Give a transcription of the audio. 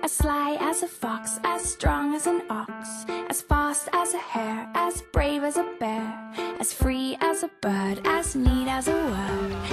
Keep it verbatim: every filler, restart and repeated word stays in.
As sly as a fox, as strong as an ox, as fast as a hare, as brave as a bear, as free as a bird, as neat as a word,